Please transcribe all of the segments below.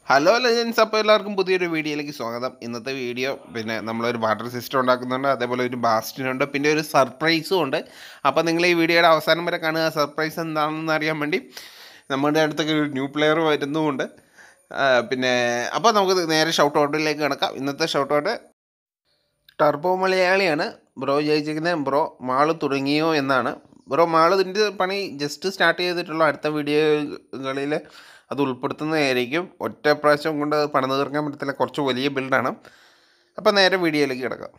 Hello legends, അപ്പോൾ എല്ലാവർക്കും പുതിയൊരു വീഡിയോയിലേക്ക് സ്വാഗതം. ഇന്നത്തെ വീഡിയോ പിന്നെ നമ്മളൊരു ബാറ്ററി സിസ്റ്റം ഉണ്ടാക്കുന്നുണ്ട്, അതേപോലെ ഒരു ബാസ്റ്റിനുണ്ട്, പിന്നെ ഒരു സർപ്രൈസും ഉണ്ട്. അപ്പോൾ നിങ്ങൾ ഈ വീഡിയോയുടെ അവസാനം വരെ കാണുക. സർപ്രൈസ് എന്താണെന്ന് അറിയാൻ വേണ്ടി നമ്മുടെ അടുത്തൊക്കെ ഒരു ന്യൂ പ്ലെയർ വരുന്നുമുണ്ട്. പിന്നെ അപ്പോൾ നമുക്ക് നേരെ ഷൗട്ട് ഔട്ടിലേക്ക് കിടക്കാം. ഇന്നത്തെ ഷൗട്ട് ഔട്ട് ടർബോ മലയാളിയാണ്. ബ്രോ ചോദിച്ചിരിക്കുന്നത് ബ്രോ മാള് തുടങ്ങിയോ എന്നാണ്. ബ്രോ മാള് ഇതിൻ്റെ പണി ജസ്റ്റ് സ്റ്റാർട്ട് ചെയ്തിട്ടുള്ള അടുത്ത വീഡിയോകളിൽ അത് ഉൾപ്പെടുത്തുന്നതായിരിക്കും. ഒറ്റ പ്രാവശ്യം കൊണ്ട് അത് പണിത് തീർക്കാൻ പറ്റത്തില്ല, കുറച്ച് വലിയ ബിൽഡാണ്. അപ്പോൾ നേരെ വീഡിയോയിലേക്ക് കിടക്കാം.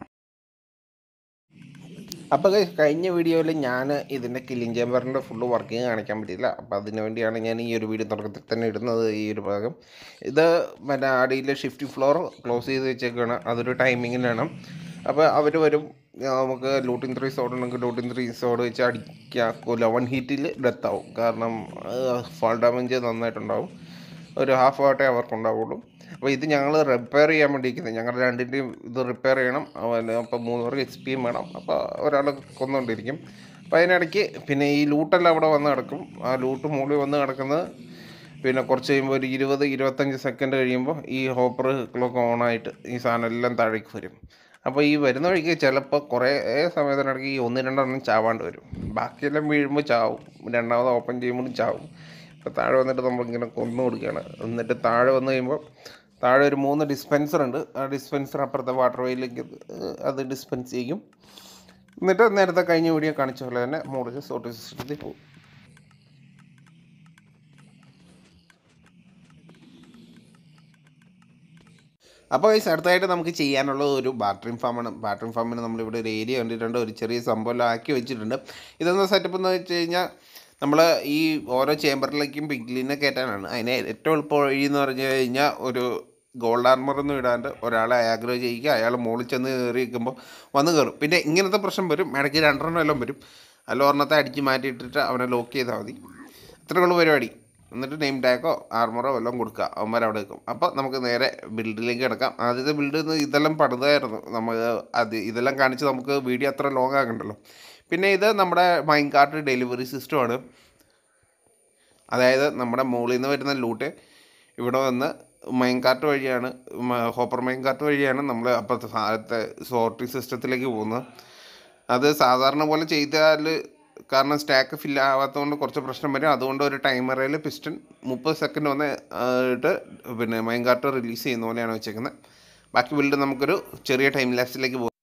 അപ്പോൾ കഴിഞ്ഞ വീഡിയോയിൽ ഞാൻ ഇതിൻ്റെ കില്ലിംഗ് ചേമ്പറിൻ്റെ ഫുള്ള് വർക്കിംഗ് കാണിക്കാൻ പറ്റിയില്ല. അപ്പോൾ അതിന് വേണ്ടിയാണ് ഞാൻ ഈ ഒരു വീഡിയോ തുടക്കത്തിൽ തന്നെ ഇടുന്നത്. ഈ ഒരു ഭാഗം ഇത് മറ്റേ അടിയിൽ ഷിഫ്റ്റ് ഫ്ലോർ ക്ലോസ് ചെയ്ത് വെച്ചേക്കാണ്. അതൊരു ടൈമിങ്ങിനാണ്. അപ്പോൾ അവർ വരും, നമുക്ക് ലൂട്ടിങ് 3 സോഡ് ഉണ്ടെങ്കിൽ ലൂട്ടിങ് 3 സോഡ് വെച്ച് അടിക്കാക്കില്ല. 1 ഹീറ്റിൽ ഡെത്ത് ആവും, കാരണം ഫാൾ ഡാമേജ് നന്നായിട്ടുണ്ടാവും. ഒരു ഹാഫ് വാട്ടേ അവർക്കുണ്ടാവുള്ളൂ. അപ്പോൾ ഇത് ഞങ്ങൾ റിപ്പയർ ചെയ്യാൻ വേണ്ടിയിരിക്കുന്നത്, ഞങ്ങളുടെ രണ്ടിൻ്റെയും ഇത് റിപ്പയർ ചെയ്യണം. അപ്പോൾ 3 പേർക്ക് XP വേണം. അപ്പോൾ ഒരാൾ കൊന്നുകൊണ്ടിരിക്കും. അപ്പോൾ അതിനിടയ്ക്ക് പിന്നെ ഈ ലൂട്ടെല്ലാം അവിടെ വന്ന് കിടക്കും. ആ ലൂട്ട് മുകളിൽ വന്ന് കിടക്കുന്നത് പിന്നെ കുറച്ച് കഴിയുമ്പോൾ ഒരു 20-25 സെക്കൻഡ് കഴിയുമ്പോൾ ഈ ഹോപ്പർ ക്ലോക്ക് ഓണായിട്ട് ഈ സാധനം എല്ലാം താഴേക്ക് വരും. അപ്പോൾ ഈ വരുന്ന വഴിക്ക് ചിലപ്പോൾ കുറേ സമയത്തിനിടയ്ക്ക് ഈ 1-2 ചാവാണ്ട് വരും. ബാക്കിയെല്ലാം വീഴുമ്പോൾ ചാവും, രണ്ടാമത് ഓപ്പൺ ചെയ്യുമ്പോഴും ചാവും. അപ്പോൾ താഴെ വന്നിട്ട് നമ്മളിങ്ങനെ കൊന്നു കൊടുക്കുകയാണ്. എന്നിട്ട് താഴെ വന്നു കഴിയുമ്പോൾ താഴെ ഒരു 3 ഡിസ്പെൻസർ ഉണ്ട്. ആ ഡിസ്പെൻസർ അപ്പുറത്തെ വാട്ടർ വേയിലേക്ക് അത് ഡിസ്പെൻസ് ചെയ്യും. എന്നിട്ട് നേരത്തെ കഴിഞ്ഞ വീഡിയോ കാണിച്ച പോലെ തന്നെ മോഡൽ സോർട്ട് സിസ്റ്റത്തിൽ പോകും. അപ്പോൾ ഈ അടുത്തായിട്ട് നമുക്ക് ചെയ്യാനുള്ള ഒരു ബാറ്ററിങ് ഫാമാണ്. ബാറ്ററിങ് ഫാമിന് നമ്മളിവിടെ ഒരു ഏരിയ കണ്ടിട്ടുണ്ട്, ഒരു ചെറിയ സംഭവം ആക്കി വെച്ചിട്ടുണ്ട്. ഇതെന്താ സെറ്റപ്പ് എന്ന് വെച്ച് കഴിഞ്ഞാൽ നമ്മൾ ഈ ഓരോ ചേമ്പറിലേക്കും പിഗ്ലിനെ കയറ്റാനാണ്. അതിന് ഏറ്റവും എളുപ്പ വഴി എന്ന് പറഞ്ഞു കഴിഞ്ഞാൽ ഒരു ഗോൾഡ് ആർമറൊന്നും ഇടാണ്ട് ഒരാളെ ആഗ്രഹം ചെയ്യുക, അയാൾ മുകളിൽ ചെന്ന് കയറി നിൽക്കുമ്പോൾ വന്ന് കയറും. പിന്നെ ഇങ്ങനത്തെ പ്രശ്നം വരും, ഇടയ്ക്ക് 2 എല്ലാം വരും. അതിൽ ഒരെണ്ണത്തെ അടിച്ച് മാറ്റിയിട്ടിട്ട് അവനെ ലോക്ക് ചെയ്താൽ മതി. ഇത്രയുള്ള പരിപാടി. എന്നിട്ട് നെയിം ടാഗോ ആർമറോ എല്ലാം കൊടുക്കുക, അവന്മാർ അവിടെ വെക്കും. അപ്പോൾ നമുക്ക് നേരെ ബിൽഡിലേക്ക് കിടക്കാം. ആദ്യത്തെ ബിൽഡ് ഇതെല്ലാം പണിതായിരുന്നു നമ്മൾ. ഇതെല്ലാം കാണിച്ച് നമുക്ക് വീഡിയോ അത്ര ലോങ് ആകണ്ടല്ലോ. പിന്നെ ഇത് നമ്മുടെ മൈൻ കാർട്ട് ഡെലിവറി സിസ്റ്റമാണ്. അതായത് നമ്മുടെ മുകളിൽ നിന്ന് വരുന്ന ലൂട്ട് ഇവിടെ വന്ന് മൈൻ കാർട്ട് വഴിയാണ്, ഹോപ്പർ മൈൻ കാർട്ട് വഴിയാണ് നമ്മൾ അപ്പുറത്തെ സാധനത്തെ സോർട്ടിങ് സിസ്റ്റത്തിലേക്ക് പോകുന്നത്. അത് സാധാരണ പോലെ ചെയ്താൽ കാരണം സ്റ്റാക്ക് ഫില്ല് ആവാത്തതുകൊണ്ട് കുറച്ച് പ്രശ്നം വരും. അതുകൊണ്ട് ഒരു ടൈമറിൽ പിസ്റ്റൺ 30 സെക്കൻഡ് വന്ന് ഇട്ട് പിന്നെ മൈൻ കാർട്ട് റിലീസ് ചെയ്യുന്ന പോലെയാണ് വെച്ചേക്കുന്നത്. ബാക്കി ബിൽഡ് നമുക്കൊരു ചെറിയ ടൈം ലാപ്സിലേക്ക് പോകും.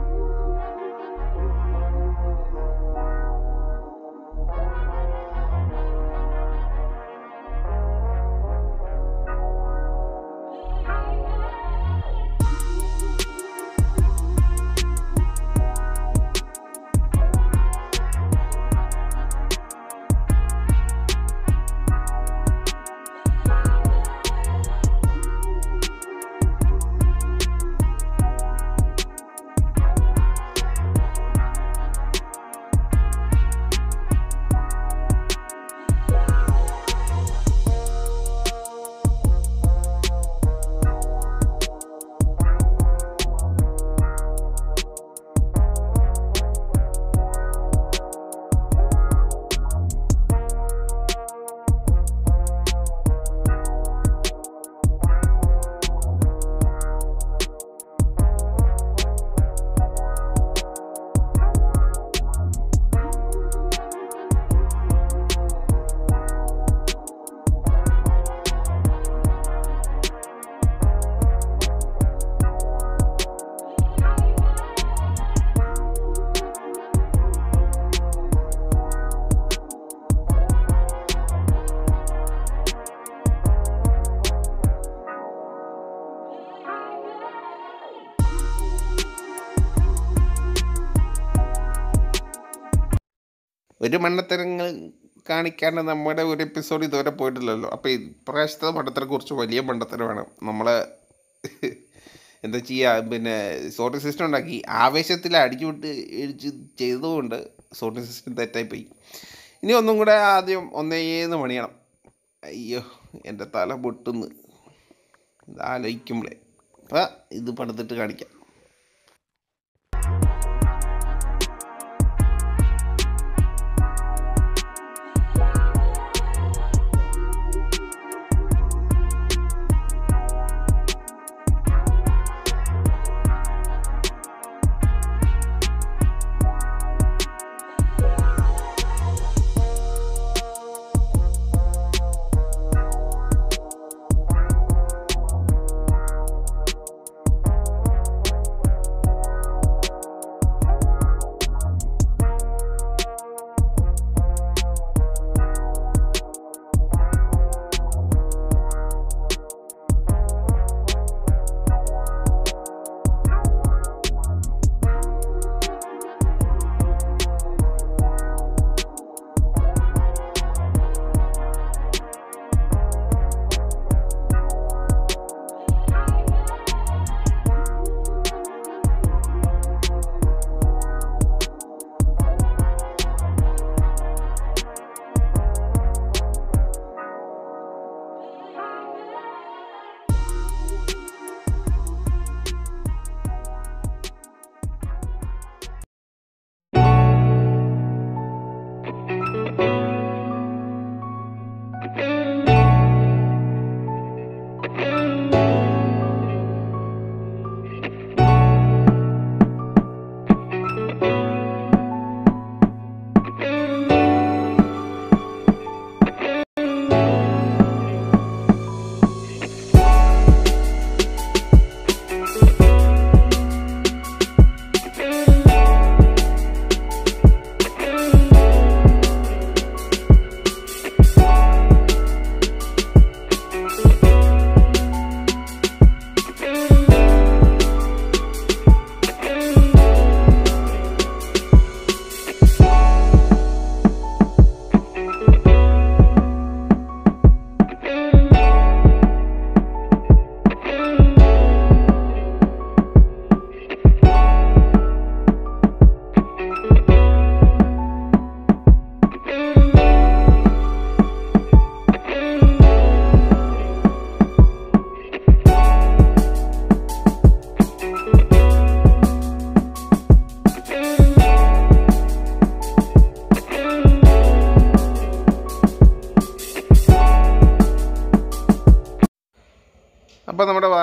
ഒരു മണ്ടത്തരങ്ങൾ കാണിക്കാണ്ട് നമ്മുടെ ഒരു എപ്പിസോഡ് ഇതുവരെ പോയിട്ടില്ലല്ലോ. അപ്പോൾ ഇപ്രാവശ്യത്തെ മണ്ടത്തരം കുറച്ച് വലിയ മണ്ടത്തരമാണ്. നമ്മൾ എന്താ ചെയ്യുക, പിന്നെ സോർട്ടിങ് സിസ്റ്റം ഉണ്ടാക്കി ആവേശത്തിൽ അടിച്ചു വിട്ട് ഇടിച്ച് ചെയ്തതുകൊണ്ട് സോർട്ടിങ് സിസ്റ്റം തെറ്റായിപ്പോയി. ഇനി ഒന്നും കൂടെ ആദ്യം 1 പണിയണം. അയ്യോ, എൻ്റെ തല പൊട്ടുന്നു ഇത് ആലോചിക്കുമ്പോഴേ. അപ്പോൾ ഇത് പണിതിട്ട് കാണിക്കാം.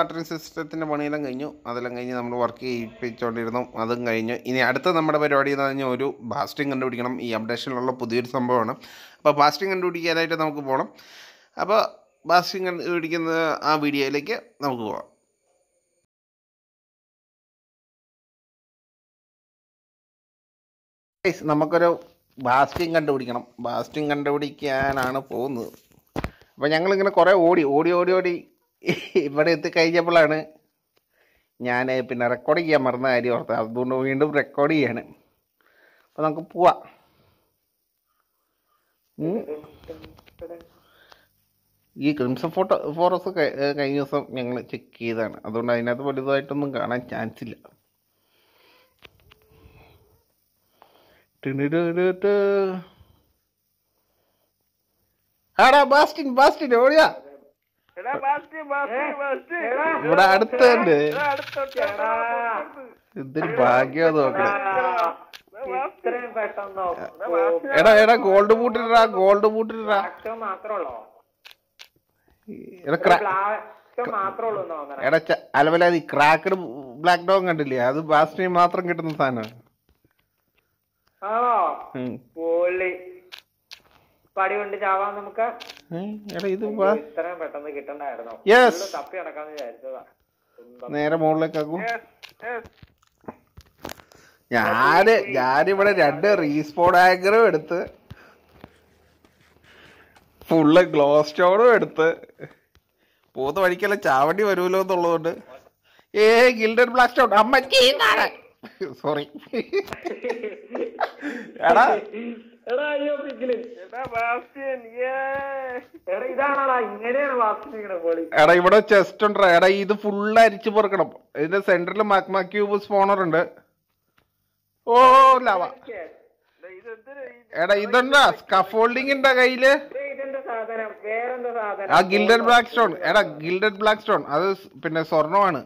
ബാർട്ടറിംഗ് സിസ്റ്റത്തിൻ്റെ പണിയെല്ലാം കഴിഞ്ഞു. അതെല്ലാം കഴിഞ്ഞ് നമ്മൾ വർക്ക് ചെയ്യിപ്പിച്ചുകൊണ്ടിരുന്നു. അതും കഴിഞ്ഞു. ഇനി അടുത്ത നമ്മുടെ പരിപാടി എന്ന് പറഞ്ഞാൽ ഒരു ബാസ്റ്റിംഗ് കണ്ടുപിടിക്കണം. ഈ അപ്ഡേഷനിലുള്ള പുതിയൊരു സംഭവമാണ്. അപ്പോൾ ബാസ്റ്റിംഗ് കണ്ടുപിടിക്കാനായിട്ട് നമുക്ക് പോകണം. അപ്പോൾ ബാസ്റ്റിംഗ് കണ്ടുപിടിക്കുന്ന ആ വീഡിയോയിലേക്ക് നമുക്ക് പോകാം. നമുക്കൊരു ബാസ്റ്റിംഗ് കണ്ടുപിടിക്കണം. ബാസ്റ്റിംഗ് കണ്ടുപിടിക്കാനാണ് പോകുന്നത്. അപ്പോൾ ഞങ്ങളിങ്ങനെ കുറേ ഓടി ഇവിടെ എത്തിക്കഴിഞ്ഞപ്പോഴാണ് ഞാൻ പിന്നെ റെക്കോർഡ് ചെയ്യാൻ മറന്ന കാര്യം ഓർത്തത്. അതുകൊണ്ട് വീണ്ടും റെക്കോർഡ് ചെയ്യാണ്. അപ്പോൾ നമുക്ക് പോവാം. ഈ ക്രിംസൺ ഫോറസ്റ്റ് കഴിഞ്ഞ ദിവസം ഞങ്ങൾ ചെക്ക് ചെയ്തതാണ്. അതുകൊണ്ട് അതിനകത്ത് വലുതായിട്ടൊന്നും കാണാൻ ചാൻസ് ഇല്ല. ആടാ ബാസ്റ്റിൻ ഓടിയാ. ഇവിടെ അടുത്തുണ്ട്. എന്തൊരു ഭാഗ്യം നോക്കണേ. എടാ ഗോൾഡ് ബൂട്ടിട്ടാ. എടാ അലവലാതി ക്രാക്കഡ് ബ്ലാക്ക് ഡോഗ് കണ്ടില്ലേ? അത് ബാസ്റ്റിന് മാത്രം കിട്ടുന്ന സാധനമാണ്. പടി കൊണ്ട് ചാവാൻ നമുക്ക്. ഇത്രയും പെട്ടെന്ന് കിട്ടണ്ടായിരുന്നോ? തപ്പി നടക്കാന്ന് വിചാരിച്ചതാ. നേരെ മുകളിലേക്കാക്കും. ഞാനിവിടെ 2 റീസ്പോൺ ആങ്കറും എടുത്ത് ഫുള്ള് ഗ്ലോ സ്റ്റോണും എടുത്ത് പോകുന്ന വഴിക്കെല്ലാം ചാവണ്ടി വരുമല്ലോ എന്നുള്ളതുകൊണ്ട് ഗിൽഡഡ് ബ്ലാക്ക് സ്റ്റോൺ അമ്മ ചെയ്യുന്നതാണ്. സോറി. എടാ ഇവിടെ ചെസ്റ്റ് ഉണ്ടോ? എടാ ഇത് ഫുള്ള് അരിച്ചു പൊറുക്കണം. ഇതിന്റെ സെന്ററിൽ മാഗ്മ ക്യൂബ് സ്പോണർ ഉണ്ട്. ഓ ലാവ. എടാ ഇതുണ്ടാ സ്കഫോൾഡിങ് ഉണ്ടാ കയ്യില്? ആ ഗിൽഡഡ് ബ്ലാക്ക് സ്റ്റോൺ. എടാ ഗിൽഡഡ് ബ്ലാക്ക് സ്റ്റോൺ അത് പിന്നെ സ്വർണ്ണമാണ്.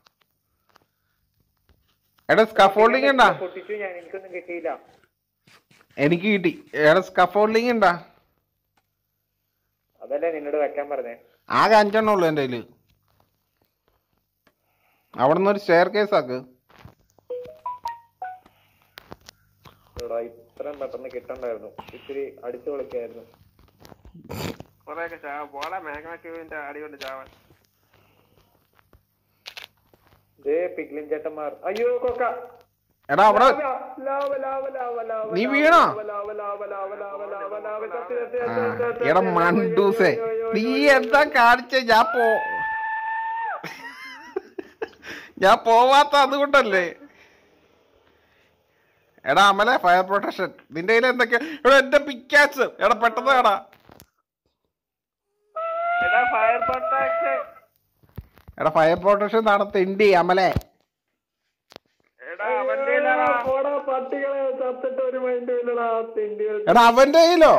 എടാ സ്കഫോൾഡിങ് ഉണ്ടാ? എനിക്ക് കിട്ടി. എടാ സ്കഫോൾഡിങ് ഉണ്ടാ? അതല്ലേ നിന്നോട് വെക്കാൻ പറഞ്ഞേ. ആകെ 5 എണ്ണം ഉള്ളു എന്റെ കയ്യില്. അവിടെ നിന്ന് ഒരു സ്റ്റെയർ കേസ് ആക്ക്. ഇത്രയും പെട്ടെന്ന് കിട്ടണ്ടായിരുന്നു. ഇത്തിരി അടിച്ചു പൊളിക്കായിരുന്നു. പിഗ്ലിൻ ചേട്ടന്മാർ. അയ്യോ കൊക്ക. എടാ അവിടെ നീ വീണോ? എടാ മണ്ടൂസേ നീ എന്താ കാണിച്ച? ഞാൻ പോവാത്ത അതുകൊണ്ടല്ലേ. എടാ അമലെ ഫയർ പ്രൊട്ടക്ഷൻ നിന്റെ കയ്യിൽ എന്തൊക്കെയാ? എടാ എന്റെ പിക്കാച്ച്. എടാ പെട്ടെന്ന് എടാ ഫയർ പ്രൊട്ടക്ഷൻ നടത്തേണ്ടി അമലെ. എടാ അവന്റെ കയ്യിലോ?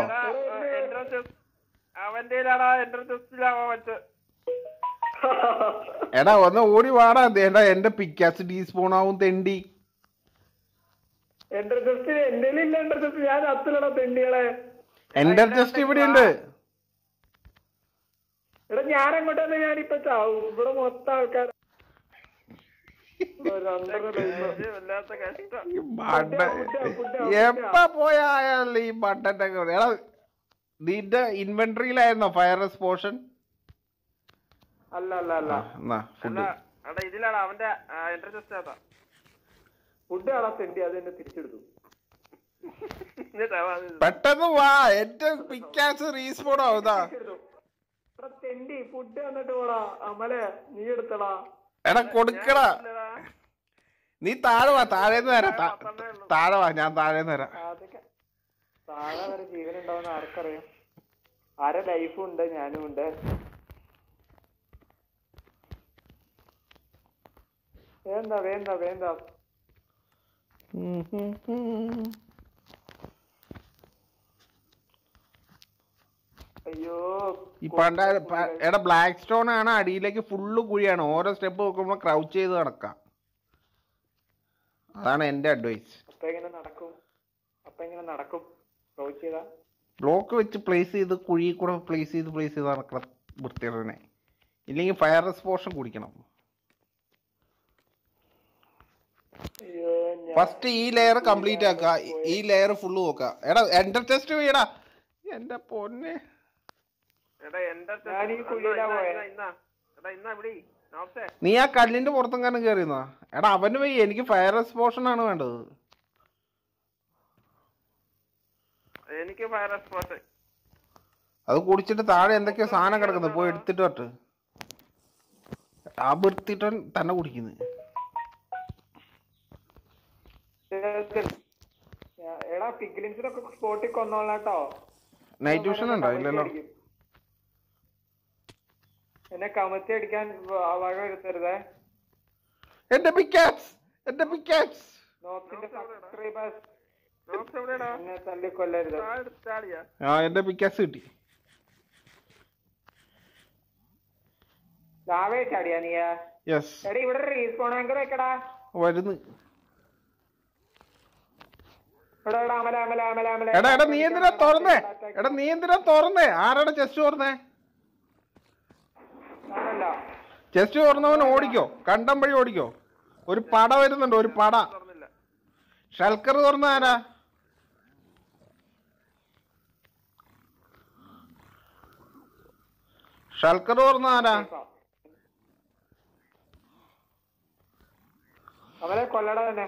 എടാ ഒന്ന് ഓടി വാടാ. എടാ എന്റെ പിക്കാച്ച് ഡീസ്പോൺ ആവും തെണ്ടി. എന്റെ ജസ്റ്റ് ഇവിടെ ഉണ്ട്. എടാ ഞാൻ അങ്ങോട്ടല്ലേ. ഞാനിപ്പോ ചാവും. ഇവിടെ മൊത്തം ആൾക്കാർ. എപ്പ പോയാലും ഈ ബട്ടന്റെ എടാ നിന്റെ ഇൻവെന്ററിയിലായിരുന്നോ ഫയർ എക്സ്പോഷൻ? അല്ല ഇതിലാണ് അവന്റെ ഫുഡ് ആടാ തെണ്ടി. അത് എന്നെ തിരിച്ചെടുത്തു. പെട്ടെന്ന് വാ. എന്റെ പിക്കാസ് റീസ്പോൺ ആവുതാ. തെണ്ടി ഫുഡ് വന്നിട്ട് പോടാ. അമലെ നീ എടുത്തടാ. എടാ കൊടുക്കടാ. നീ താഴെ വാ. താഴേന്ന് തരാം. താഴെ വാ. ഞാൻ താഴേന്ന് തരാം. താഴെ വരെ ജീവനുണ്ടാവുന്ന ആർക്കറിയാം? ആരെ ലൈഫും ഉണ്ട്, ഞാനും ഉണ്ട്. വേണ്ട. അയ്യോ ഈ എടാ ബ്ലാക്ക് സ്റ്റോൺ ആണ്. അടിയിലേക്ക് ഫുള്ള് കുഴിയാണ്. ഓരോ സ്റ്റെപ്പ് നോക്കുമ്പോ ക്രൗച്ച് ചെയ്ത് നടക്കാം. അതാണ് എന്റെ അഡ്വൈസ്. അപ്പൊ എങ്ങനെ നടക്കും? ബ്ലോക്ക് വെച്ച് പ്ലേസ് ചെയ്ത് കുഴി കൂടെ പ്ലേസ് ചെയ്ത് നടക്കണം വൃത്തിയുടെ. ഇല്ലെങ്കിൽ ഫയർ എക്സ്പോഷൻ കുടിക്കണം. ഫസ്റ്റ് ഈ ലെയർ കംപ്ലീറ്റ് ആക്കുക, ഈ ലെയർ ഫുള്ള് നോക്കുക. എടാ എന്റെ ടെസ്റ്റ് ചെയ്യടാ, എന്റെ പൊന്നെ. നീ ആ കല്ലിന്റെ പുറത്തെങ്ങാനും കയറിയുന്നോ? എടാ അവന് പോയി, എനിക്ക് ഫയർ എക്സ്പ്ലോഷൻ ആണ് വേണ്ടത്. എനിക്ക് ഫയർ എക്സ്പ്ലോഷൻ. അത് കുടിച്ചിട്ട് താഴെ എന്തൊക്കെയോ സാധനം കിടക്കുന്നത്, പോയി എടുത്തിട്ട് വട്ട്. ആ എടുത്തിട്ട് തന്നെ കുടിക്കുന്നത്. എടാ പിഗ്ലിൻസിനൊക്കെ സ്പോട്ടിൽ കൊന്നോളാട്ടോ. നൈറ്റ് വിഷൻ ഉണ്ടോ? ഇല്ലല്ലോ. എന്നെ കമത്തി അടിക്കാൻ വക വരുത്തരുതേ. എന്റെ പിക്കാക്സ്, എന്റെ പിക്കാക്സ്. നോബ്സിന്റെ സബ്സ്ക്രൈബേഴ്സ് എന്നെ തല്ലിക്കൊല്ലരുത്. ആ എന്റെ പിക്കാക്സ് കിട്ടി. ലാവേ ചാടിയാ നീ? യെസ്. എടാ ഇവിടെ റീസ്പോൺ ആങ്കർ വെക്കടാ. വരുന്നു. എടാ അമല അമല അമല അമല. എടാ എടാ നീ എന്തിനാ തുറന്നേ? എടാ നീ എന്തിനാ തുറന്നേ? ആരാടെ ചെസ്റ്റ് തുറന്നേ? ചെസ്റ്റ് തുറന്നവൻ ഓടിക്കോ, കണ്ടം വഴി ഓടിക്കോ. ഒരു പട വരുന്നുണ്ട്, ഒരു പട. ഷൽക്കർ തുറന്ന ആരാ? ഷൽക്കർ തുറന്ന ആരാ? അവരെ കൊല്ലട തന്നെ.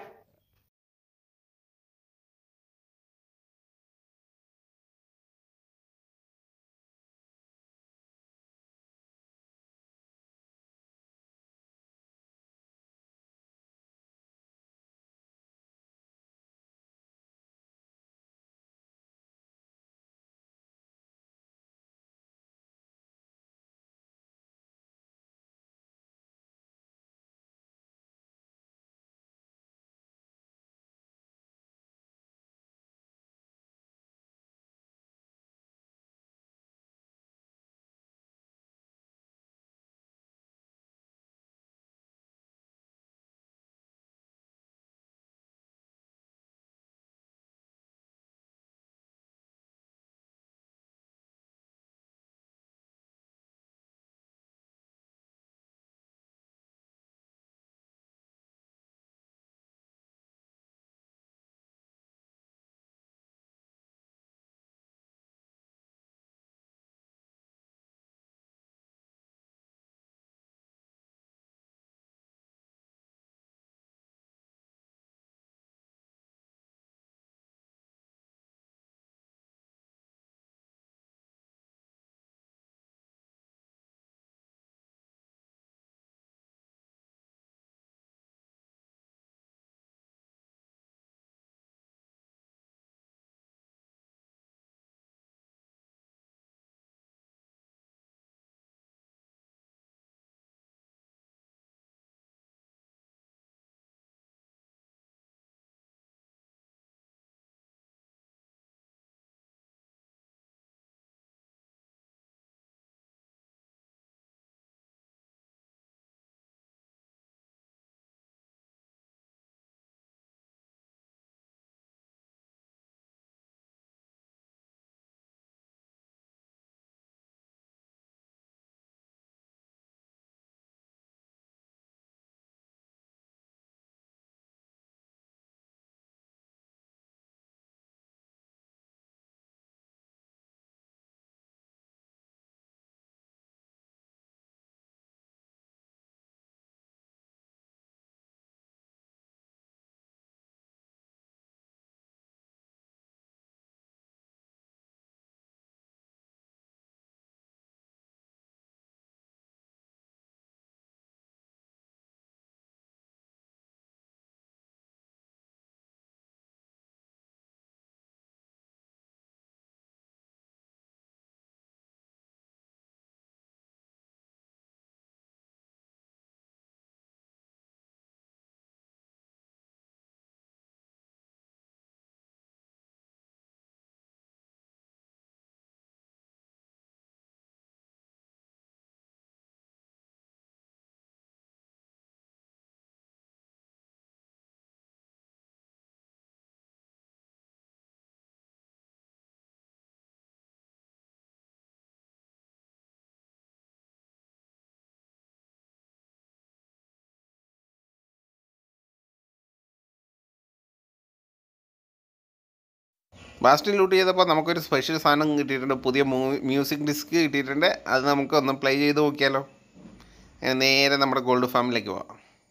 ബാസ്റ്റിൻ ലൂട്ട് ചെയ്തപ്പോൾ നമുക്കൊരു സ്പെഷ്യൽ സാധനം കിട്ടിയിട്ടുണ്ട്, പുതിയ മ്യൂസിക് ഡിസ്ക് കിട്ടിയിട്ടുണ്ട്. അത് നമുക്കൊന്ന് പ്ലേ ചെയ്ത് നോക്കിയാലോ. നേരെ നമ്മുടെ ഗോൾഡ് ഫാമിലേക്ക് പോവാം.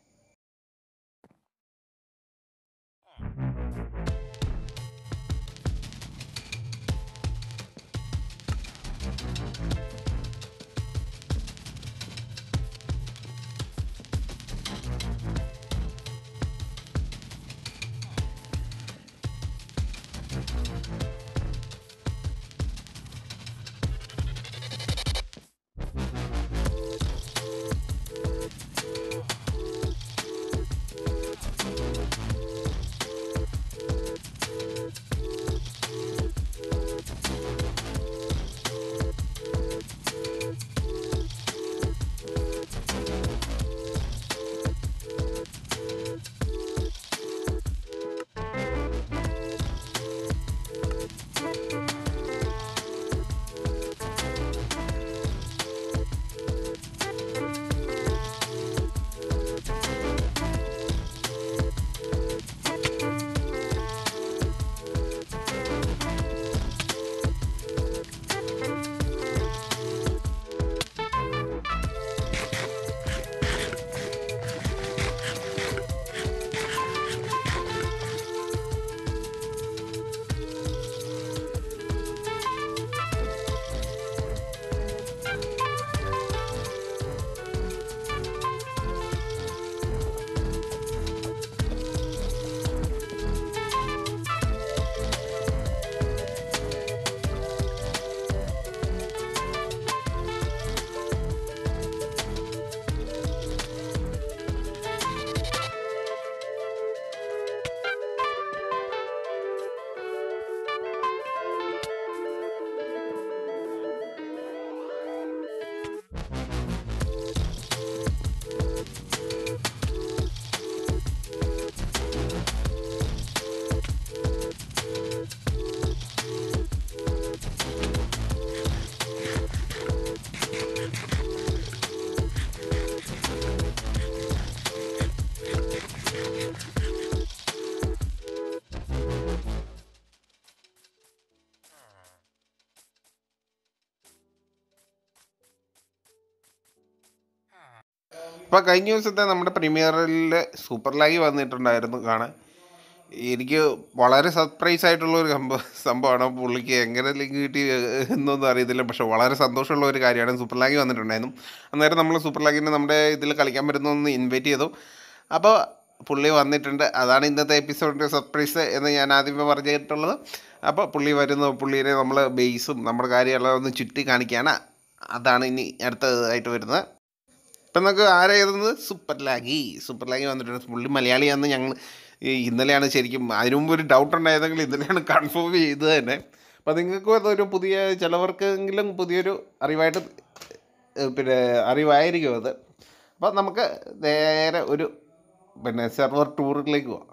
അപ്പോൾ കഴിഞ്ഞ ദിവസത്തെ നമ്മുടെ പ്രീമിയറിൽ സൂപ്പർ ലാഗ് വന്നിട്ടുണ്ടായിരുന്നു കാണാൻ. എനിക്ക് വളരെ സർപ്രൈസ് ആയിട്ടുള്ളൊരു സംഭവമാണ്. പുള്ളിക്ക് എങ്ങനെ ലിങ്ക് കിട്ടി എന്നൊന്നും അറിയത്തില്ല, പക്ഷേ വളരെ സന്തോഷമുള്ള ഒരു കാര്യമാണ്. സൂപ്പർ ലാഗ് വന്നിട്ടുണ്ടായിരുന്നു. അന്നേരം നമ്മൾ സൂപ്പർ ലാഗിന് നമ്മുടെ ഇതിൽ കളിക്കാൻ പറ്റുന്നൊന്ന് ഇൻവൈറ്റ് ചെയ്തു. അപ്പോൾ പുള്ളി വന്നിട്ടുണ്ട്. അതാണ് ഇന്നത്തെ എപ്പിസോഡിൻ്റെ സർപ്രൈസ് എന്ന് ഞാൻ ആദ്യമേ പറഞ്ഞിട്ടുള്ളത്. അപ്പോൾ പുള്ളി വരുന്നു. പുള്ളീനെ നമ്മൾ ബേസും നമ്മുടെ കാര്യമെല്ലാം ഒന്ന് ചുറ്റി കാണിക്കുകയാണ്. അതാണ് ഇനി അടുത്തതായിട്ട് വരുന്നത്. ഇപ്പം നമുക്ക് ആരായിരുന്നത് സൂപ്പർ ലാഗി വന്നിട്ടുണ്ട്. പുള്ളി മലയാളിയാണെന്ന് ഞങ്ങൾ ഇന്നലെയാണ് ശരിക്കും, അതിനു മുമ്പ് ഒരു ഡൗട്ട് ഉണ്ടായിരുന്നെങ്കിൽ ഇന്നലെയാണ് കൺഫേം ചെയ്തത് തന്നെ. അപ്പോൾ നിങ്ങൾക്കും അതൊരു പുതിയ ചിലവർക്കെങ്കിലും പുതിയൊരു അറിവായിട്ട് അറിവായിരിക്കും അത്. അപ്പോൾ നമുക്ക് നേരെ ഒരു സെർവർ ടൂറിലേക്ക് പോവാം.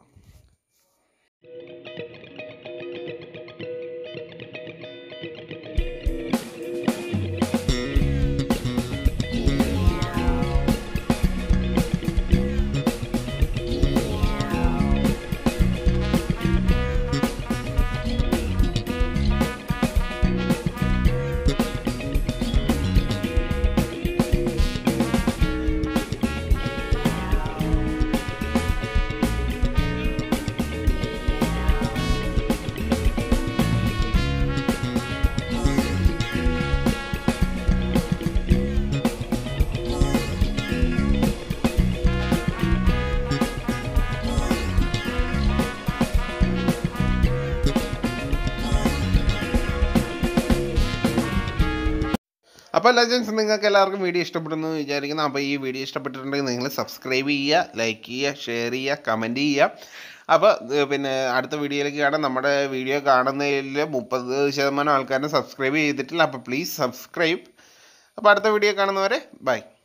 അപ്പോൾ ലെജൻസ്, നിങ്ങൾക്ക് എല്ലാവർക്കും വീഡിയോ ഇഷ്ടപ്പെടുന്നു വിചാരിക്കുന്നു. അപ്പോൾ ഈ വീഡിയോ ഇഷ്ടപ്പെട്ടിട്ടുണ്ടെങ്കിൽ നിങ്ങൾ സബ്സ്ക്രൈബ് ചെയ്യുക, ലൈക്ക് ചെയ്യുക, ഷെയർ ചെയ്യുക, കമൻറ്റ് ചെയ്യുക. അപ്പോൾ പിന്നെ അടുത്ത വീഡിയോയിലേക്ക് കാണാം. നമ്മുടെ വീഡിയോ കാണുന്നതിൽ 30% ആൾക്കാരും സബ്സ്ക്രൈബ് ചെയ്തിട്ടില്ല. അപ്പോൾ പ്ലീസ് സബ്സ്ക്രൈബ്. അപ്പോൾ അടുത്ത വീഡിയോ കാണുന്നവരെ ബൈ.